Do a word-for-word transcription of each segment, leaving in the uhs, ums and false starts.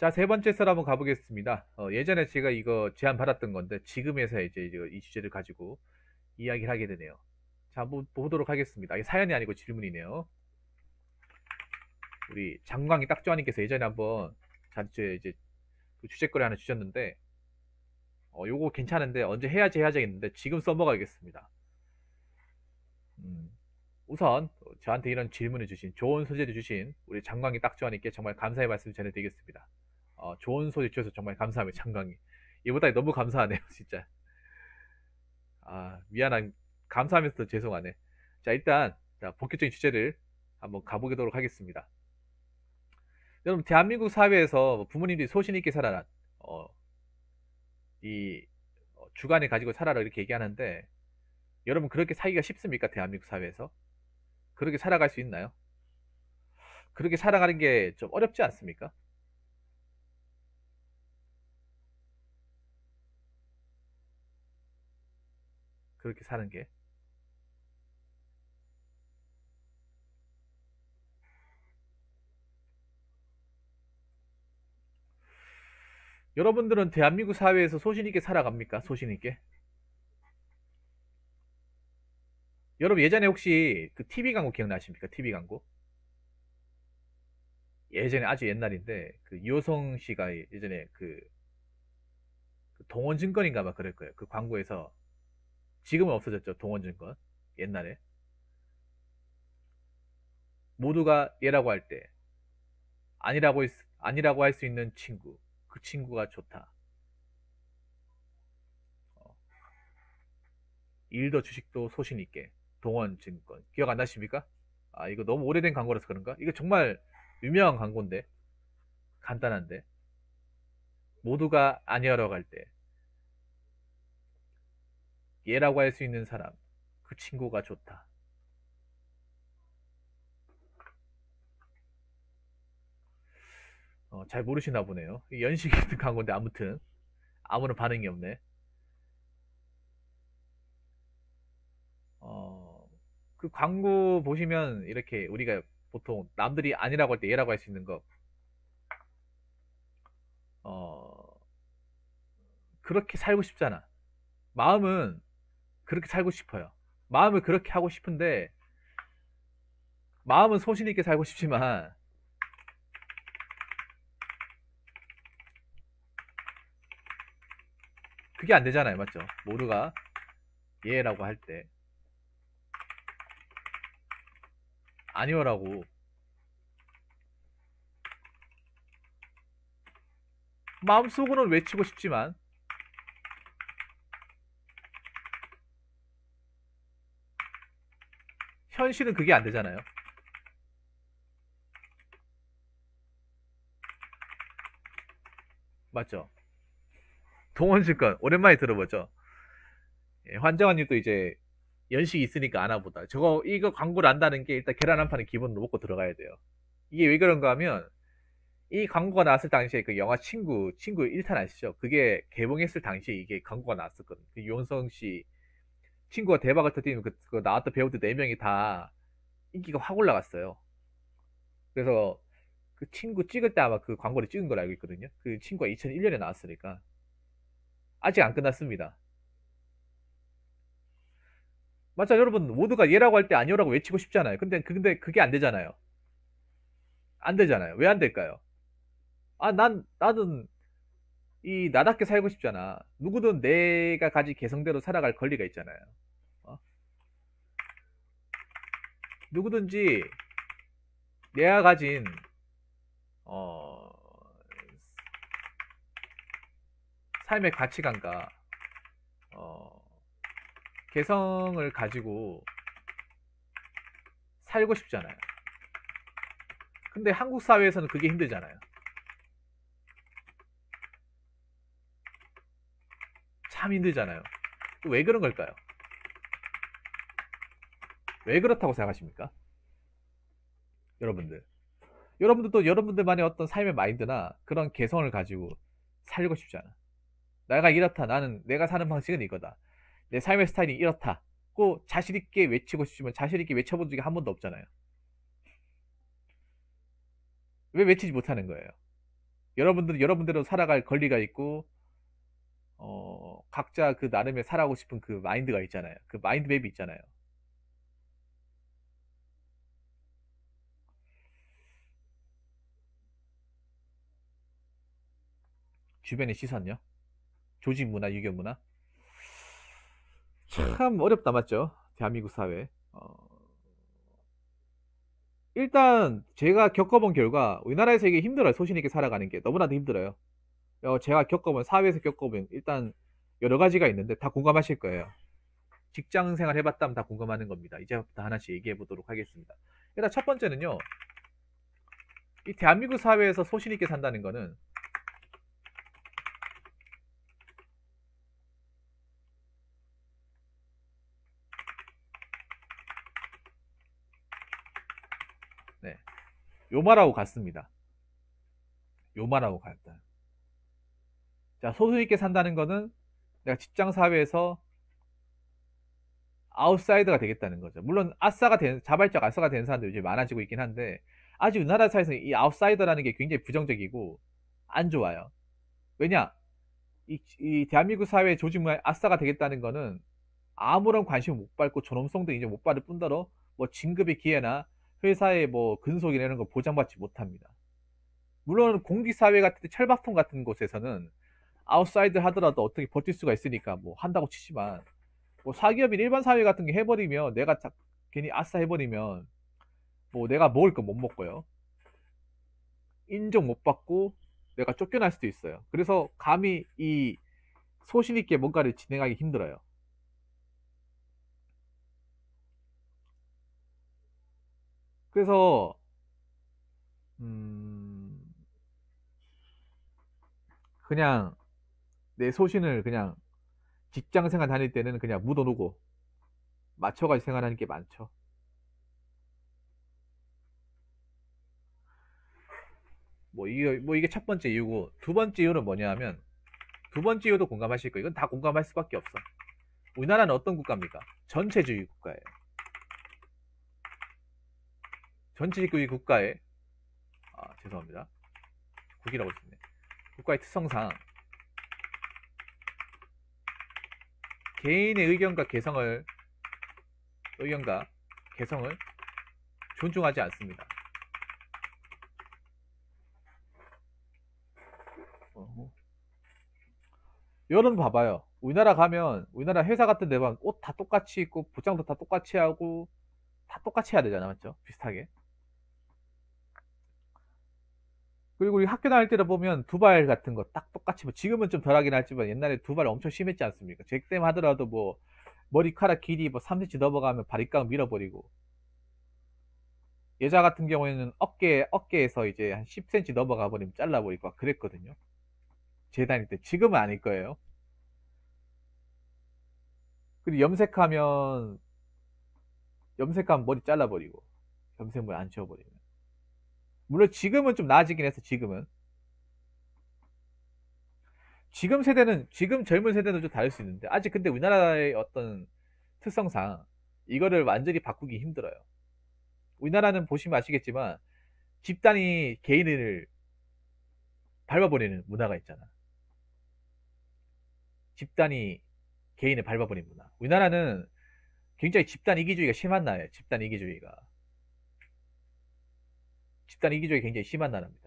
자, 세 번째 썰 한번 가보겠습니다. 어, 예전에 제가 이거 제안 받았던 건데, 지금에서 이제 이제 이 주제를 가지고 이야기를 하게 되네요. 자, 한번 보도록 하겠습니다. 이게 사연이 아니고 질문이네요. 우리 장광희 딱조아님께서 예전에 한번 자주 이제 그 주제거리 하나 주셨는데, 어, 요거 괜찮은데 언제 해야지 해야지 했는데 지금 써먹어야겠습니다. 음, 우선 저한테 이런 질문을 주신, 좋은 소재를 주신 우리 장광희 딱조아님께 정말 감사의 말씀 전해드리겠습니다. 어, 좋은 소재 주셔서 정말 감사합니다, 장광희. 이보다 너무 감사하네요, 진짜. 아, 미안한, 감사하면서도 죄송하네. 자, 일단, 자, 본격적인 주제를 한번 가보도록 하겠습니다. 여러분, 대한민국 사회에서 부모님들이 소신 있게 살아라, 어, 이, 어, 주관을 가지고 살아라, 이렇게 얘기하는데, 여러분, 그렇게 살기가 쉽습니까? 대한민국 사회에서? 그렇게 살아갈 수 있나요? 그렇게 살아가는 게 좀 어렵지 않습니까? 그렇게 사는 게. 여러분들은 대한민국 사회에서 소신 있게 살아갑니까? 소신 있게? 여러분, 예전에 혹시 그 티비 광고 기억나십니까? 티비 광고? 예전에 아주 옛날인데 그 이호성 씨가 예전에 그, 그 동원증권인가 봐 그럴 거예요. 그 광고에서, 지금은 없어졌죠. 동원증권. 옛날에 모두가 얘라고 할 때 아니라고 했- 아니라고 할 수 있는 친구, 그 친구가 좋다. 어, 일도 주식도 소신 있게. 동원증권 기억 안 나십니까? 아, 이거 너무 오래된 광고라서 그런가? 이거 정말 유명한 광고인데, 간단한데, 모두가 아니라고 할 때 얘라고 할 수 있는 사람, 그 친구가 좋다. 어, 잘 모르시나 보네요. 연식이 있는 광고인데 아무튼 아무런 반응이 없네. 어, 그 광고 보시면 이렇게 우리가 보통 남들이 아니라고 할 때 얘라고 할 수 있는 거, 어, 그렇게 살고 싶잖아. 마음은 그렇게 살고 싶어요. 마음을 그렇게 하고 싶은데, 마음은 소신 있게 살고 싶지만, 그게 안 되잖아요. 맞죠? 모두가 얘라고 할 때, 아니오라고. 마음속으로는 외치고 싶지만, 현실은 그게 안 되잖아요. 맞죠? 동원증권 오랜만에 들어보죠. 예, 환정환님도 이제 연식이 있으니까 아나 보다. 저거 이거 광고를 안다는 게 일단 계란 한 판은 기본으로 먹고 들어가야 돼요. 이게 왜 그런가 하면, 이 광고가 나왔을 당시에 그 영화 친구 친구 일 탄 아시죠? 그게 개봉했을 당시에 이게 광고가 나왔었거든요. 그 유연성 씨 친구가 대박을 터뜨리면 그, 그 나왔던 배우들 네 명이 다 인기가 확 올라갔어요. 그래서 그 친구 찍을 때 아마 그 광고를 찍은 걸 알고 있거든요. 그 친구가 이천일 년에 나왔으니까 아직 안 끝났습니다. 맞아, 여러분 모두가 얘라고 할 때 아니오라고 외치고 싶잖아요. 근데 근데 그게 안 되잖아요. 안 되잖아요. 왜 안 될까요? 아, 난 나는 이 나답게 살고 싶잖아. 누구든 내가 가진 개성대로 살아갈 권리가 있잖아요. 어? 누구든지 내가 가진 어, 삶의 가치관과 어, 개성을 가지고 살고 싶잖아요. 근데 한국 사회에서는 그게 힘들잖아요. 참 힘들잖아요. 왜 그런 걸까요? 왜 그렇다고 생각하십니까? 여러분들. 여러분들도 여러분들만의 어떤 삶의 마인드나 그런 개성을 가지고 살고 싶잖아. 내가 이렇다. 나는 내가 사는 방식은 이거다. 내 삶의 스타일이 이렇다. 꼭 자신 있게 외치고 싶지만 자신 있게 외쳐본 적이 한 번도 없잖아요. 왜 외치지 못하는 거예요? 여러분들 여러분대로 살아갈 권리가 있고 어, 각자 그 나름의 살아가고 싶은 그 마인드가 있잖아요. 그 마인드 맵이 있잖아요. 주변의 시선요. 조직 문화, 유교 문화. 참 어렵다, 맞죠? 대한민국 사회. 어, 일단 제가 겪어본 결과 우리나라에서 이게 힘들어요. 소신 있게 살아가는 게 너무나도 힘들어요. 어, 제가 겪어본 사회에서 겪어본 일단 여러 가지가 있는데 다 공감하실 거예요. 직장 생활 해봤다면 다 공감하는 겁니다. 이제부터 하나씩 얘기해 보도록 하겠습니다. 일단 첫 번째는요. 이 대한민국 사회에서 소신 있게 산다는 거는 네, 요 말하고 같습니다. 요 말하고 같다. 자, 소신 있게 산다는 거는 내가 직장 사회에서 아웃사이더가 되겠다는 거죠. 물론 아싸가 된 자발적 아싸가 된 사람들 요즘 많아지고 있긴 한데 아직 우리나라 사회에서 이 아웃사이더라는 게 굉장히 부정적이고 안 좋아요. 왜냐? 이, 이 대한민국 사회 조직 문화 아싸가 되겠다는 거는 아무런 관심 못 받고 존엄성도 이제 못 받을 뿐더러 뭐 진급의 기회나 회사의 뭐 근속이나 이런 거 보장받지 못합니다. 물론 공직사회 같은 데 철밥통 같은 곳에서는 아웃사이드 하더라도 어떻게 버틸 수가 있으니까 뭐 한다고 치지만 뭐 사기업인 일반 사회 같은 게 해버리면 내가 자, 괜히 아싸 해버리면 뭐 내가 먹을 거 못 먹고요. 인정 못 받고 내가 쫓겨날 수도 있어요. 그래서 감히 이 소신 있게 뭔가를 진행하기 힘들어요. 그래서 음 그냥 내 소신을 그냥 직장 생활 다닐 때는 그냥 묻어놓고 맞춰가지고 생활하는 게 많죠. 뭐 이게 뭐 이게 첫 번째 이유고 두 번째 이유는 뭐냐면 두 번째 이유도 공감하실 거예요. 이건 다 공감할 수밖에 없어. 우리나라는 어떤 국가입니까? 전체주의 국가예요. 전체주의 국가에 아 죄송합니다. 국이라고 했네. 국가의 특성상 개인의 의견과 개성을 의견과 개성을 존중하지 않습니다. 어. 여러분 봐봐요. 우리나라 가면 우리나라 회사 같은 데 보면 옷 다 똑같이 입고 복장도 다 똑같이 하고 다 똑같이 해야 되잖아, 맞죠? 비슷하게. 그리고 우리 학교 다닐 때도 보면 두발 같은 거 딱 똑같이 뭐 지금은 좀 덜하긴 하지만 옛날에 두발 엄청 심했지 않습니까? 잭댐 하더라도 뭐 머리카락 길이 뭐 삼 센티미터 넘어가면 바리깡 밀어버리고 여자 같은 경우에는 어깨 어깨에서 이제 한 십 센티미터 넘어가 버리면 잘라버리고 막 그랬거든요. 제 다닐 때 지금은 아닐 거예요. 그리고 염색하면 염색하면 머리 잘라버리고 염색물 안 지워버리면 물론 지금은 좀 나아지긴 했어. 지금은 지금 세대는 지금 젊은 세대는 좀 다를 수 있는데 아직 근데 우리나라의 어떤 특성상 이거를 완전히 바꾸기 힘들어요. 우리나라는 보시면 아시겠지만 집단이 개인을 밟아버리는 문화가 있잖아. 집단이 개인을 밟아버리는 문화. 우리나라는 굉장히 집단 이기주의가 심한 나라예요. 집단 이기주의가. 집단 이기주의가 굉장히 심한 나라입니다.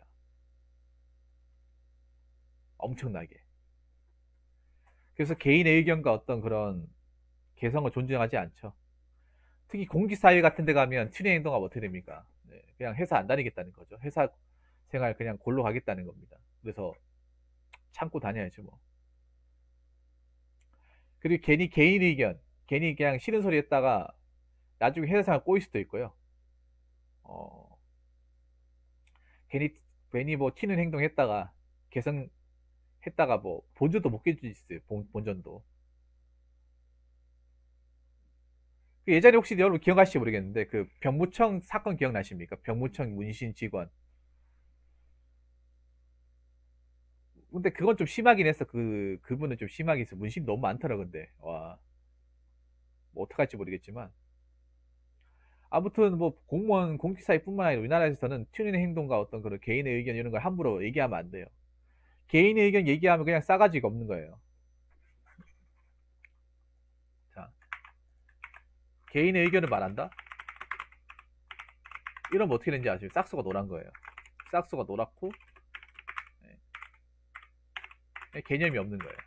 엄청나게. 그래서 개인의 의견과 어떤 그런 개성을 존중하지 않죠. 특히 공직사회 같은 데 가면 튜닝 행동하면 어떻게 됩니까? 네, 그냥 회사 안 다니겠다는 거죠. 회사 생활 그냥 골로 가겠다는 겁니다. 그래서 참고 다녀야죠, 뭐. 그리고 괜히 개인 의견, 괜히 그냥 싫은 소리 했다가 나중에 회사 생활 꼬일 수도 있고요. 어, 괜히, 괜히 뭐 튀는 행동 했다가 개선 했다가 뭐 본전도 못 깨질 수 있어요. 본, 본전도. 그 예전에 혹시 여러분 기억하실지 모르겠는데 그 병무청 사건 기억나십니까? 병무청 문신 직원. 근데 그건 좀 심하긴 했어. 그 그분은 좀 심하게 했어. 문신 너무 많더라 근데. 와. 뭐 어떡할지 모르겠지만 아무튼 뭐 공무원 공직 사회뿐만 아니라 우리나라에서는 튀어나온 행동과 어떤 그런 개인의 의견 이런 걸 함부로 얘기하면 안 돼요. 개인의 의견 얘기하면 그냥 싸가지가 없는 거예요. 자, 개인의 의견을 말한다? 이러면 어떻게 되는지 아시죠? 싹수가 노란 거예요. 싹수가 노랗고 네. 개념이 없는 거예요.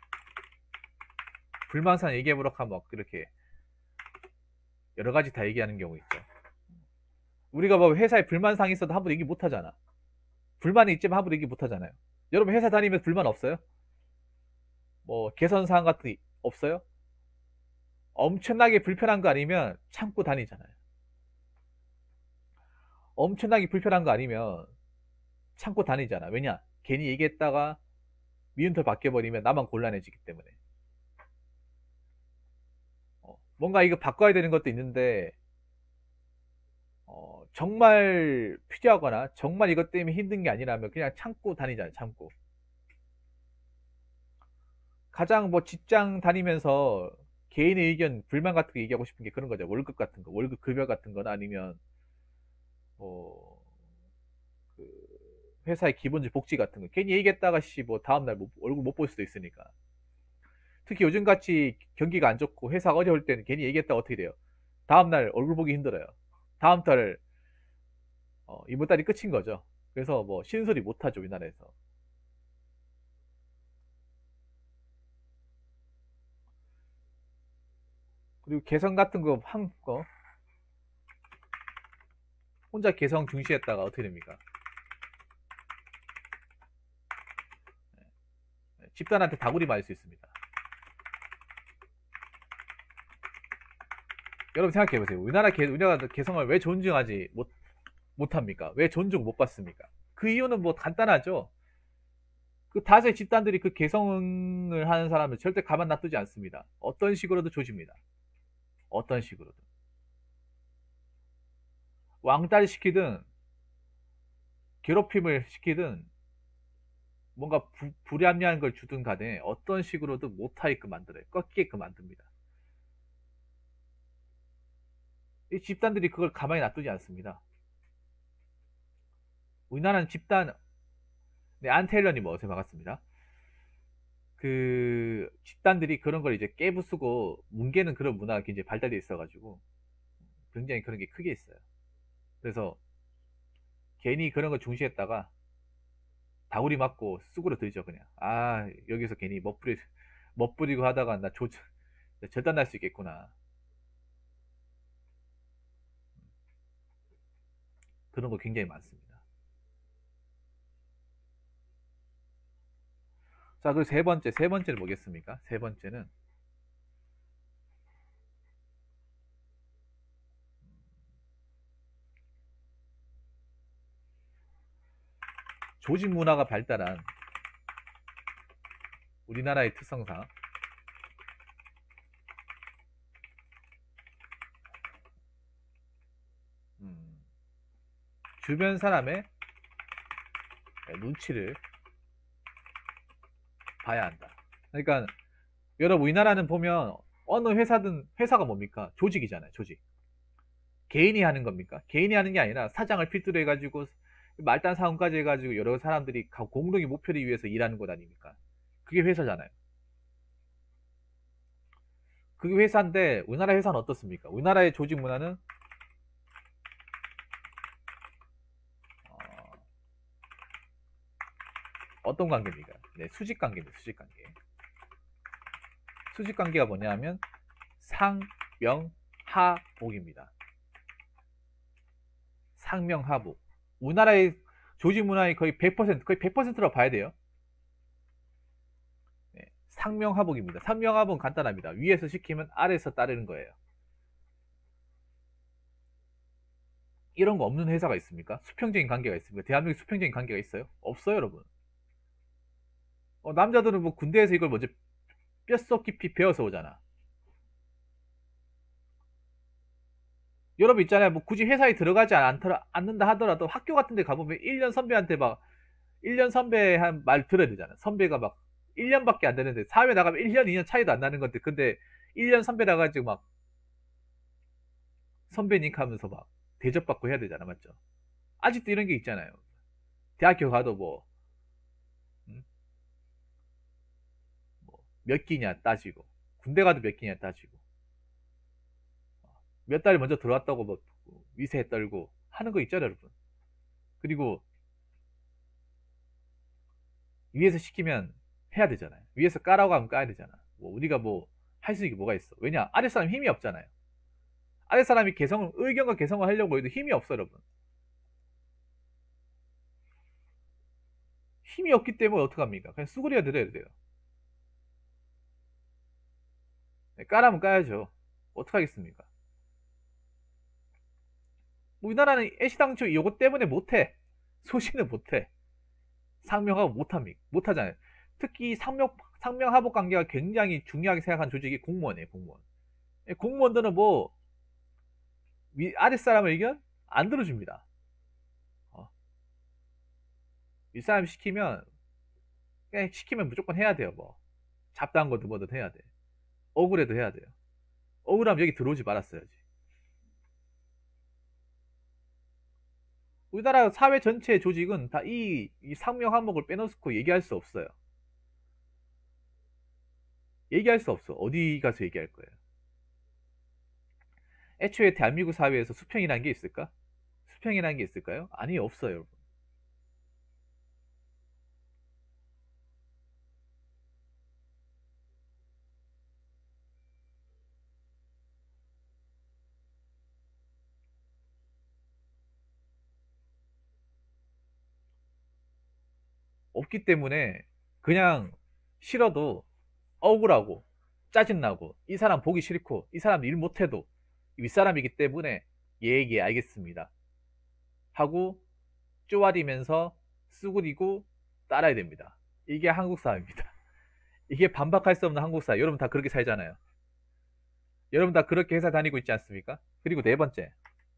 불만사항 얘기해보라고 하면 막 이렇게 여러 가지 다 얘기하는 경우 있죠. 우리가 뭐 회사에 불만사항이 있어도 함부로 얘기 못 하잖아. 불만이 있지만 함부로 얘기 못 하잖아요. 여러분 회사 다니면서 불만 없어요? 뭐 개선사항 같은 게 없어요? 엄청나게 불편한 거 아니면 참고 다니잖아요. 엄청나게 불편한 거 아니면 참고 다니잖아. 왜냐? 괜히 얘기했다가 미운털 바뀌어버리면 나만 곤란해지기 때문에. 어, 뭔가 이거 바꿔야 되는 것도 있는데 어, 정말 필요하거나 정말 이것 때문에 힘든 게 아니라면 그냥 참고 다니잖아요. 참고. 가장 뭐 직장 다니면서 개인의 의견, 불만 같은 거 얘기하고 싶은 게 그런 거죠. 월급 같은 거, 월급 급여 같은 거나 아니면 뭐 그 회사의 기본적 복지 같은 거. 괜히 얘기했다가 씨 뭐 다음날 못- 얼굴 못 볼 수도 있으니까. 특히 요즘 같이 경기가 안 좋고 회사가 어려울 때는 괜히 얘기했다가 어떻게 돼요? 다음날 얼굴 보기 힘들어요. 다음 달 어, 이번 달이 끝인 거죠. 그래서 뭐 쉬는 소리 못 하죠, 우리나라에서. 그리고 개성 같은 거 한 거 혼자 개성 중시했다가 어떻게 됩니까? 집단한테 다구리 맞을 수 있습니다. 여러분 생각해보세요. 우리나라 개, 우리나라 개성을 왜 존중하지 못, 못합니까? 왜 존중 못 받습니까? 그 이유는 뭐 간단하죠. 그 다수의 집단들이 그 개성을 하는 사람을 절대 가만 놔두지 않습니다. 어떤 식으로도 조집니다. 어떤 식으로든. 왕따를 시키든 괴롭힘을 시키든 뭔가 부, 불합리한 걸 주든 간에 어떤 식으로도 못하게끔 만들어요. 꺾이게끔 만듭니다. 이 집단들이 그걸 가만히 놔두지 않습니다. 우리나라는 집단, 네, 안테일러님 어서 반갑습니다. 그 집단들이 그런 걸 이제 깨부수고 뭉개는 그런 문화가 굉장히 발달되어 있어가지고 굉장히 그런 게 크게 있어요. 그래서 괜히 그런 걸 중시했다가 다구리 맞고 쑥으로 들죠 그냥. 아 여기서 괜히 멋부리 멋부리고 하다가 나 조, 절단 날 수 있겠구나. 그런 거 굉장히 많습니다. 자, 그리고 세 번째, 세 번째는 뭐겠습니까? 세 번째는 조직 문화가 발달한 우리나라의 특성상 음, 주변 사람의 눈치를 봐야 한다. 그러니까 여러분 우리나라는 보면 어느 회사든 회사가 뭡니까? 조직이잖아요. 조직. 개인이 하는 겁니까? 개인이 하는 게 아니라 사장을 필두로 해가지고 말단 사원까지 해가지고 여러 사람들이 공동의 목표를 위해서 일하는 것 아닙니까? 그게 회사잖아요. 그게 회사인데 우리나라 회사는 어떻습니까? 우리나라의 조직 문화는 어, 떤 관계입니까? 네, 수직 관계입니다. 수직 관계. 수직 관계가 뭐냐면 상명하복입니다. 상명하복. 우리나라의 조직 문화의 거의 백 퍼센트, 거의 백 퍼센트라고 봐야 돼요. 네, 상명하복입니다. 상명하복은 간단합니다. 위에서 시키면 아래에서 따르는 거예요. 이런 거 없는 회사가 있습니까? 수평적인 관계가 있습니까? 대한민국 수평적인 관계가 있어요? 없어요, 여러분. 어, 남자들은 뭐 군대에서 이걸 먼저 뼛속 깊이 배워서 오잖아. 여러분 있잖아요. 뭐 굳이 회사에 들어가지 않더라, 않는다 하더라도 학교 같은 데 가보면 일 년 선배한테 막 일 년 선배 한 말 들어야 되잖아. 선배가 막 일 년밖에 안 되는데 사회 나가면 일 년, 이 년 차이도 안 나는 건데 근데 일 년 선배라 가지고 막 선배님 하면서 막 대접받고 해야 되잖아, 맞죠? 아직도 이런 게 있잖아요. 대학교 가도 뭐, 음? 뭐몇 기냐 따지고, 군대 가도 몇 기냐 따지고, 몇 달 먼저 들어왔다고 뭐 위세 떨고 하는 거 있잖아요, 여러분. 그리고 위에서 시키면 해야 되잖아요. 위에서 까라고 하면 까야 되잖아. 뭐 우리가 뭐 할 수 있는 게 뭐가 있어? 왜냐? 아랫사람 힘이 없잖아요. 아랫사람이 개성을, 의견과 개성을 하려고 해도 힘이 없어, 여러분. 힘이 없기 때문에 어떡합니까? 그냥 수그려 드려야 돼요. 네, 까라면 까야죠. 어떡하겠습니까? 우리나라는 애시당초 이것 때문에 못해. 소신을 못해. 상명하고 못합니까? 못하잖아요. 특히 상명, 상명하복 관계가 굉장히 중요하게 생각한 조직이 공무원이에요, 공무원. 예, 공무원들은 뭐, 위, 아랫사람의 의견? 안 들어줍니다. 어. 윗사람 시키면, 그냥 시키면 무조건 해야 돼요, 뭐. 잡다한 것도 뭐든 해야 돼. 억울해도 해야 돼요. 억울하면 여기 들어오지 말았어야지. 우리나라 사회 전체의 조직은 다 이, 이 상명 하복을 빼놓고 얘기할 수 없어요. 얘기할 수 없어. 어디 가서 얘기할 거예요. 애초에 대한민국 사회에서 수평이라는 게 있을까? 수평이라는 게 있을까요? 아니, 없어요, 여러분. 없기 때문에 그냥 싫어도 억울하고 짜증나고 이 사람 보기 싫고 이 사람 일 못해도 윗사람이기 때문에 예, 예, 알겠습니다 하고 쪼아리면서 쓰구리고 따라야 됩니다. 이게 한국 사회입니다. 이게 반박할 수 없는 한국 사회. 여러분 다 그렇게 살잖아요. 여러분 다 그렇게 회사 다니고 있지 않습니까? 그리고 네 번째,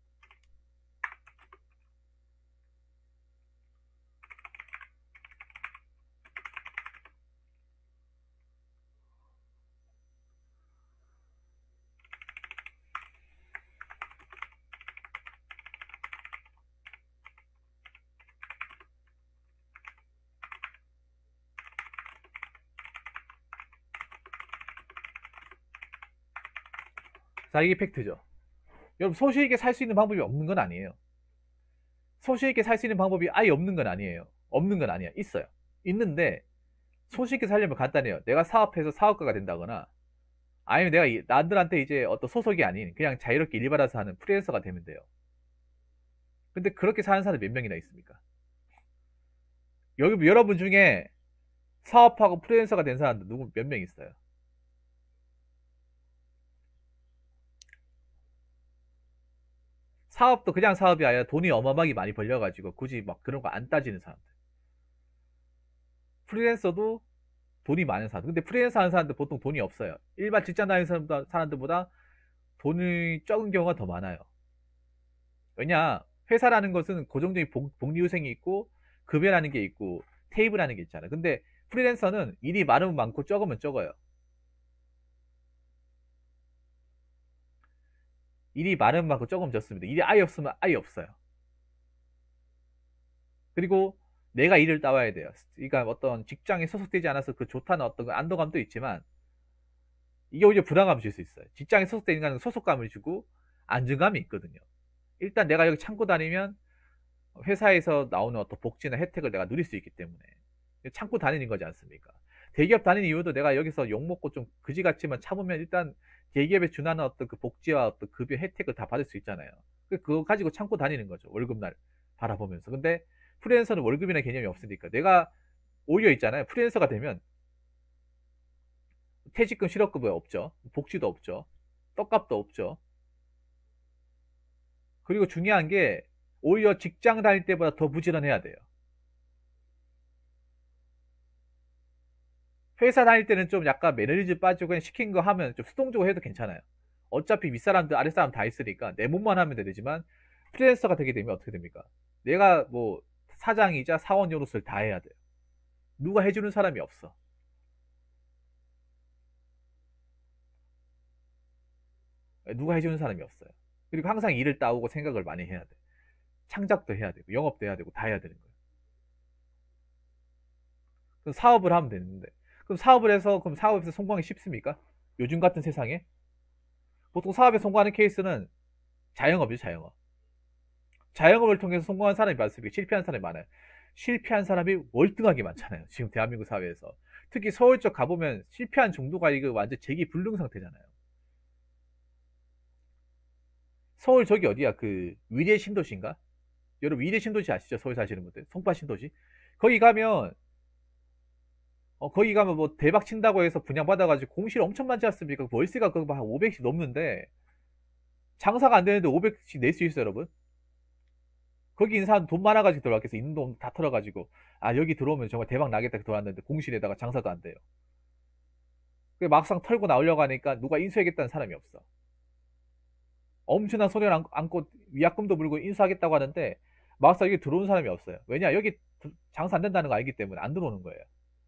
자, 이게 팩트죠. 여러분 소실 있게 살 수 있는 방법이 없는 건 아니에요. 소실 있게 살 수 있는 방법이 아예 없는 건 아니에요. 없는 건 아니야. 있어요. 있는데 소실 있게 살려면 간단해요. 내가 사업해서 사업가가 된다거나 아니면 내가 이- 남들한테 이제 어떤 소속이 아닌 그냥 자유롭게 일 받아서 하는 프리랜서가 되면 돼요. 근데 그렇게 사는 사람 몇 명이나 있습니까? 여기 여러분 중에 사업하고 프리랜서가 된 사람들 누구 몇 명 있어요? 사업도 그냥 사업이 아니라 돈이 어마어마하게 많이 벌려가지고 굳이 막 그런 거 안 따지는 사람들. 프리랜서도 돈이 많은 사람들. 근데 프리랜서 하는 사람들 보통 돈이 없어요. 일반 직장 다니는 사람보다, 사람들보다 돈이 적은 경우가 더 많아요. 왜냐? 회사라는 것은 고정적인 복, 복리후생이 있고 급여라는 게 있고 테이블라는 게 있잖아요. 근데 프리랜서는 일이 많으면 많고 적으면 적어요. 일이 많으면 많고 적으면 적습니다. 일이 아예 없으면 아예 없어요. 그리고 내가 일을 따와야 돼요. 그러니까 어떤 직장에 소속되지 않아서 그 좋다는 어떤 그 안도감도 있지만 이게 오히려 불안감을 줄 수 있어요. 직장에 소속되는 건 소속감을 주고 안정감이 있거든요. 일단 내가 여기 참고 다니면 회사에서 나오는 어떤 복지나 혜택을 내가 누릴 수 있기 때문에 참고 다니는 거지 않습니까? 대기업 다니는 이유도 내가 여기서 욕먹고 좀 그지 같지만 참으면 일단 대기업에 준하는 어떤 그 복지와 어떤 급여 혜택을 다 받을 수 있잖아요. 그거 가지고 참고 다니는 거죠. 월급날 바라보면서. 근데 프리랜서는 월급이나 개념이 없으니까 내가 오히려 있잖아요. 프리랜서가 되면 퇴직금 실업급여 없죠. 복지도 없죠. 떡값도 없죠. 그리고 중요한 게 오히려 직장 다닐 때보다 더 부지런해야 돼요. 회사 다닐 때는 좀 약간 매너리즘 빠지고 그냥 시킨 거 하면 좀 수동적으로 해도 괜찮아요. 어차피 윗사람들 아랫사람 다 있으니까 내 몸만 하면 되지만 프리랜서가 되게 되면 어떻게 됩니까? 내가 뭐 사장이자 사원 노릇을 다 해야 돼요. 누가 해주는 사람이 없어. 누가 해주는 사람이 없어요. 그리고 항상 일을 따오고 생각을 많이 해야 돼. 창작도 해야 되고 영업도 해야 되고 다 해야 되는 거예요. 그럼 사업을 하면 되는데, 그럼 사업을 해서 그럼 사업에서 성공하기 쉽습니까? 요즘 같은 세상에 보통 사업에 성공하는 케이스는 자영업이죠, 자영업. 자영업을 통해서 성공한 사람이 많습니까? 실패한 사람이 많아요. 실패한 사람이 월등하게 많잖아요. 지금 대한민국 사회에서. 특히 서울 쪽 가보면 실패한 정도가 이거 완전 재기불능 상태잖아요. 서울 저기 어디야? 그 위례 신도시인가? 여러분 위례 신도시 아시죠? 서울 사시는 분들. 송파 신도시. 거기 가면 어, 거기 가면 뭐 대박 친다고 해서 분양받아가지고 공실 엄청 많지 않습니까? 월세가 그거 한 오백씩 넘는데 장사가 안 되는데 오백씩 낼 수 있어요, 여러분? 거기 있는 사람 돈 많아가지고 들어왔겠어. 있는 돈 다 털어가지고. 아, 여기 들어오면 정말 대박 나겠다 들어왔는데 공실에다가 장사도 안 돼요. 그 막상 털고 나오려고 하니까 누가 인수하겠다는 사람이 없어. 엄청난 손해를 안- 안고 위약금도 물고 인수하겠다고 하는데 막상 여기 들어오는 사람이 없어요. 왜냐? 여기 장사 안 된다는 거 알기 때문에 안 들어오는 거예요.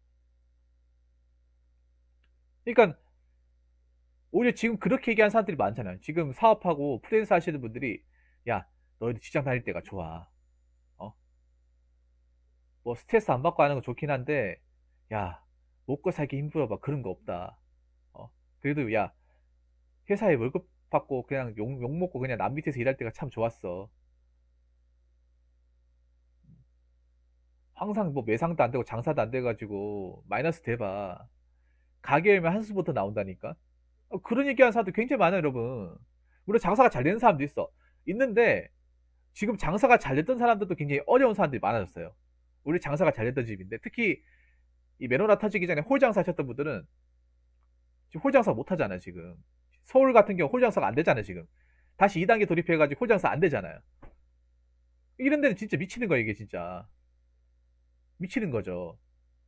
그러니까 오히려 지금 그렇게 얘기하는 사람들이 많잖아요. 지금 사업하고 프리랜서 하시는 분들이 야, 너희들 직장 다닐 때가 좋아. 어? 뭐 스트레스 안 받고 하는 거 좋긴 한데 야, 먹고 살기 힘들어봐. 그런 거 없다. 어? 그래도 야, 회사에 월급 받고 그냥 욕, 욕 먹고 그냥 남 밑에서 일할 때가 참 좋았어. 항상 뭐 매상도 안 되고 장사도 안 돼가지고 마이너스 돼봐. 가게 열면 한수부터 나온다니까. 어, 그런 얘기하는 사람도 굉장히 많아요, 여러분. 물론 장사가 잘 되는 사람도 있어. 있는데 지금 장사가 잘 됐던 사람들도 굉장히 어려운 사람들이 많아졌어요. 우리 장사가 잘 됐던 집인데 특히 이 메로나 터지기 전에 홀 장사 하셨던 분들은 지금 홀 장사 못 하잖아요, 지금. 서울 같은 경우 홀 장사가 안 되잖아요, 지금. 다시 이 단계 돌입해가지고 홀 장사 안 되잖아요. 이런 데는 진짜 미치는 거예요, 이게 진짜. 미치는 거죠.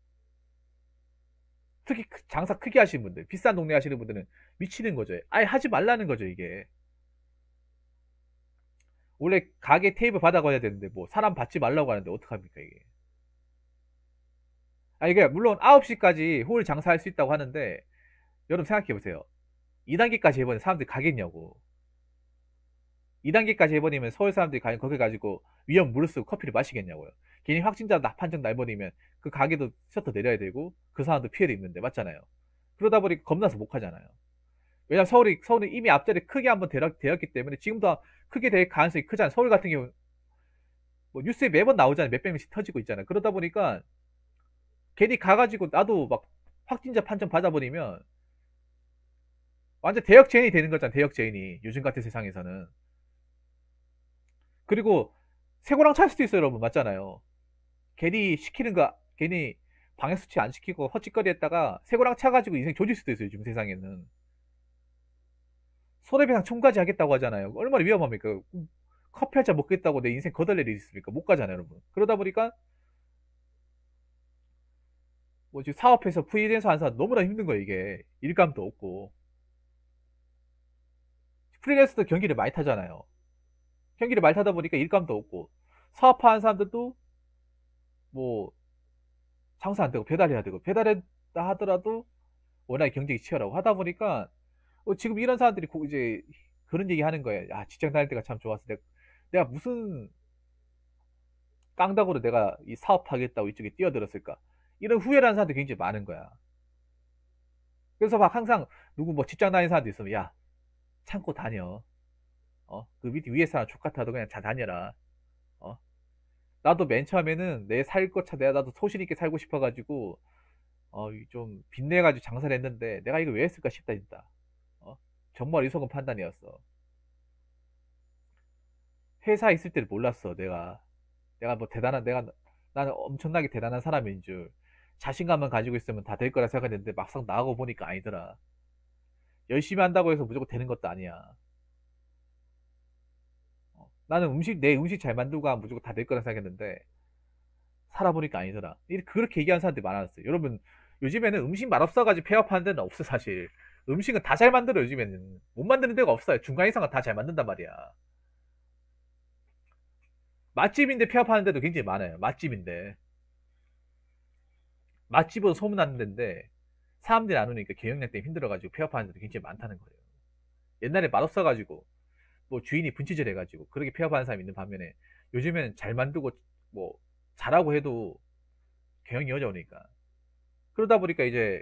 특히 크- 장사 크게 하시는 분들, 비싼 동네 하시는 분들은 미치는 거죠. 아예 하지 말라는 거죠, 이게. 원래 가게 테이블 받아가야 되는데 뭐 사람 받지 말라고 하는데 어떡합니까, 이게. 아, 이게 물론 아홉 시까지 홀 장사할 수 있다고 하는데 여러분 생각해 보세요. 이 단계까지 해버리면 사람들이 가겠냐고. 이 단계까지 해버리면 서울 사람들이 가 거기 가지고 위험 무릅쓰고 커피를 마시겠냐고요. 괜히 확진자 나- 판정 날버리면 그 가게도 셔터 내려야 되고 그 사람도 피해를 입는데 맞잖아요. 그러다 보니 겁나서 못 하잖아요. 왜냐면 서울이 서울은 이미 앞자리 크게 한번 되었기 때문에 지금도 크게 될 가능성이 크잖아요. 서울 같은 경우 뭐 뉴스에 매번 나오잖아요. 몇백 명씩 터지고 있잖아요. 그러다 보니까 괜히 가가지고 나도 막 확진자 판정 받아버리면 완전 대역 죄인이 되는 거잖아. 대역 죄인이 요즘 같은 세상에서는. 그리고 쇠고랑 찰 수도 있어요, 여러분. 맞잖아요. 괜히 시키는 거 괜히 방역수치 안 시키고 헛짓거리 했다가 쇠고랑 차가지고 인생 조질 수도 있어요, 요즘 세상에는. 손해배상 청구까지 하겠다고 하잖아요. 얼마나 위험합니까? 커피 한 잔 먹겠다고 내 인생 거덜낼 일이 있습니까? 못 가잖아요, 여러분. 그러다 보니까 뭐 지금 사업해서 프리랜서 하는 사람 너무나 힘든 거예요, 이게. 일감도 없고. 프리랜서도 경기를 많이 타잖아요. 경기를 많이 타다 보니까 일감도 없고. 사업하는 사람들도 뭐 장사 안 되고 배달해야 되고 배달했다 하더라도 워낙에 경쟁이 치열하고 하다 보니까 어, 지금 이런 사람들이 고- 이제 그런 얘기 하는 거예요. 야, 직장 다닐 때가 참 좋았어. 내가, 내가 무슨 깡다구로 내가 이 사업하겠다고 이쪽에 뛰어들었을까? 이런 후회를 하는 사람들이 굉장히 많은 거야. 그래서 막 항상 누구 뭐 직장 다니는 사람도 있으면 야, 참고 다녀. 어? 그 밑에 위에 사람 족같아도 그냥 잘 다녀라. 어? 나도 맨 처음에는 내 살 것 차, 내가 나도 소신 있게 살고 싶어가지고 어, 좀 빚내가지고 장사를 했는데 내가 이거 왜 했을까 싶다 진짜. 어? 정말 이성은 판단이었어. 회사에 있을 때를 몰랐어 내가. 내가 뭐 대단한 내가 나는 엄청나게 대단한 사람인 줄 자신감만 가지고 있으면 다 될 거라 생각했는데 막상 나가고 보니까 아니더라. 열심히 한다고 해서 무조건 되는 것도 아니야. 어, 나는 음식 내 음식 잘 만들고 하면 무조건 다 될 거라 생각했는데 살아보니까 아니더라. 이렇게 그렇게 얘기하는 사람들이 많았어요. 여러분 요즘에는 음식 맛없어가지고 폐업하는 데는 없어 사실. 음식은 다 잘 만들어 요즘에는. 못 만드는 데가 없어요. 중간 이상은 다 잘 만든단 말이야. 맛집인데 폐업하는 데도 굉장히 많아요. 맛집인데 맛집은 소문나는 데인데 사람들이 안 오니까 경영력 때문에 힘들어가지고 폐업하는 데도 굉장히 많다는 거예요. 옛날에 맛없어가지고 뭐 주인이 분치질 해가지고 그렇게 폐업하는 사람이 있는 반면에 요즘에는 잘 만들고 뭐 잘하고 해도 경영이 어려우니까 그러다 보니까 이제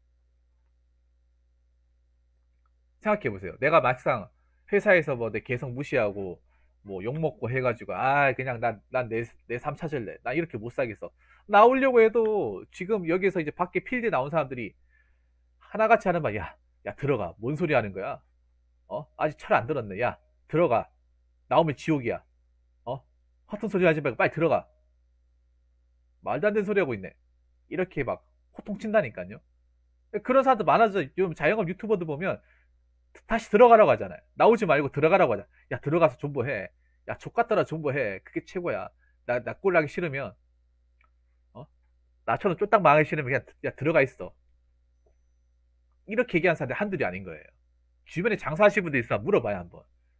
생각해 보세요. 내가 막상 회사에서 뭐 내 개성 무시하고 뭐 욕먹고 해가지고 아 그냥 난 난 내 내 삶 찾을래. 나 이렇게 못 살겠어. 나오려고 해도 지금 여기서 이제 밖에 필드에 나온 사람들이 하나같이 하는 말, 야, 야 들어가. 뭔 소리 하는 거야? 어? 아직 철 안 들었네. 야 들어가. 나오면 지옥이야. 어? 허튼 소리 하지 말고 빨리 들어가. 말도 안 되는 소리 하고 있네. 이렇게 막 호통친다니까요. 그런 사람들 많아져. 요즘 자영업 유튜버들 보면 다시 들어가라고 하잖아요. 나오지 말고 들어가라고 하잖아. 야, 들어가서 존버해. 야, 족같더라 존버해. 그게 최고야. 나, 나 꼴나기 싫으면, 어? 나처럼 쫄딱 망하기 싫으면 그냥, 야, 들어가 있어. 이렇게 얘기하는 사람들 한둘이 아닌 거예요. 주변에 장사하시는 분들 있어 물어봐야 한번.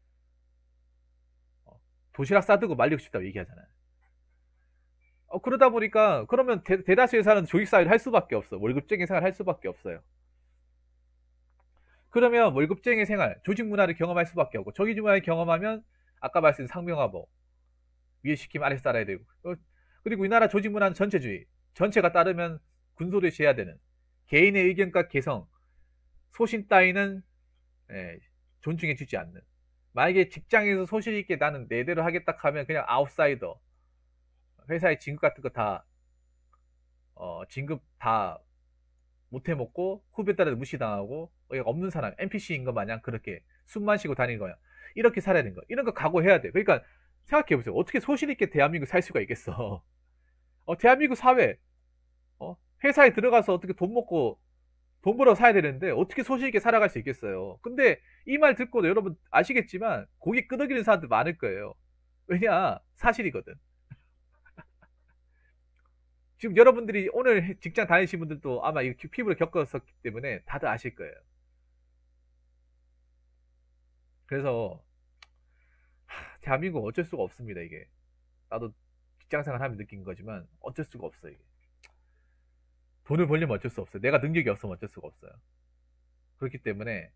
어, 도시락 싸들고 말리고 싶다고 얘기하잖아요. 어, 그러다 보니까, 그러면 대, 대다수 회사는 조직사회를 할 수밖에 없어. 월급쟁이 생활을 할 수밖에 없어요. 그러면 월급쟁이 생활, 조직 문화를 경험할 수밖에 없고, 조직 문화를 경험하면, 아까 말씀드린 상명하복, 위에 시키면 아래 따라야 되고, 어, 그리고 우리나라 조직 문화는 전체주의, 전체가 따르면 군소리시 해야 되는, 개인의 의견과 개성, 소신 따위는 예, 존중해 주지 않는. 만약에 직장에서 소신 있게 나는 내대로 하겠다 하면 그냥 아웃사이더, 회사의 진급 같은 거 다, 어, 진급 다 못해 먹고 후배 따라 무시당하고 없는 사람 엔피씨인 것 마냥 그렇게 숨만 쉬고 다니는 거야. 이렇게 살아야 되는 거야. 이런 거 각오해야 돼. 그러니까 생각해 보세요. 어떻게 소신 있게 대한민국 살 수가 있겠어? 어, 대한민국 사회, 어? 회사에 들어가서 어떻게 돈 먹고 돈 벌어 사야 되는데 어떻게 소신 있게 살아갈 수 있겠어요? 근데 이 말 듣고도 여러분 아시겠지만 고개 끄덕이는 사람들 많을 거예요. 왜냐? 사실이거든. 지금 여러분들이 오늘 직장 다니신 분들도 아마 이렇게 피부를 겪었었기 때문에 다들 아실 거예요. 그래서 대한민국 어쩔 수가 없습니다, 이게. 나도 직장생활 하면 느낀 거지만 어쩔 수가 없어, 이게. 돈을 벌려면 어쩔 수 없어요. 내가 능력이 없으면 어쩔 수가 없어요. 그렇기 때문에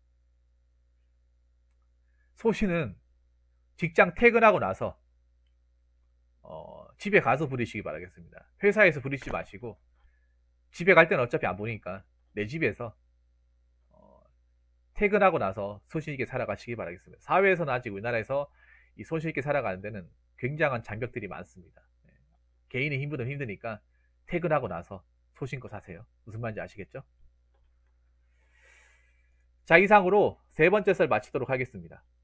소신은 직장 퇴근하고 나서 어, 집에 가서 부리시기 바라겠습니다. 회사에서 부리지 마시고 집에 갈 때는 어차피 안 보니까 내 집에서 어, 퇴근하고 나서 소신 있게 살아가시기 바라겠습니다. 사회에서는 아직 우리나라에서 이 소신 있게 살아가는 데는 굉장한 장벽들이 많습니다. 네. 개인의 힘보다 힘드니까 퇴근하고 나서 소신껏 사세요. 무슨 말인지 아시겠죠? 자, 이상으로 세 번째 썰 마치도록 하겠습니다.